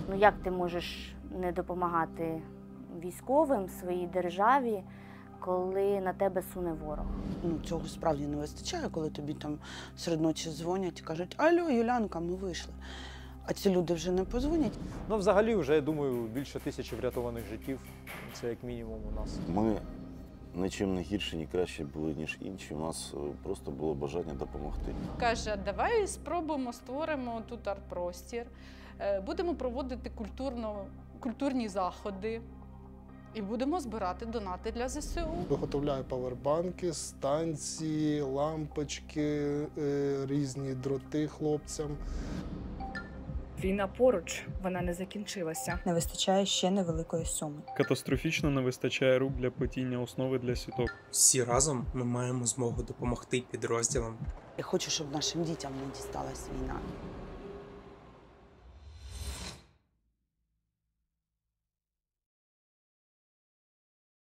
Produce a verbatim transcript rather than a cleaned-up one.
Ну як ти можеш не допомагати військовим, своїй державі, коли на тебе суне ворог? Ну, цього справді не вистачає, коли тобі там серед ночі дзвонять і кажуть: «Алло, Юлянка, ми вийшли». А ці люди вже не подзвонять. Ну, взагалі, вже, я думаю, більше тисячі врятованих життів. Це як мінімум у нас. Ми нічим не гірші, ні краще були, ніж інші. У нас просто було бажання допомогти. Каже, давай спробуємо, створимо тут арт-простір, будемо проводити культурно, культурні заходи і будемо збирати донати для зе се у. Виготовляю павербанки, станції, лампочки, різні дроти хлопцям. Війна поруч, вона не закінчилася. Не вистачає ще невеликої суми. Катастрофічно не вистачає рук для плетіння основи для сіток. Всі разом ми маємо змогу допомогти підрозділам. Я хочу, щоб нашим дітям не дісталась війна.